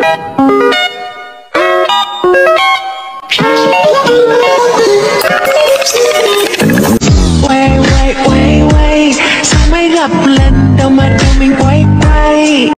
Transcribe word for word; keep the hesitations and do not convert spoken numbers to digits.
Quay quay quay quay sao mới gặp lần đầu mà đầu mình quay quay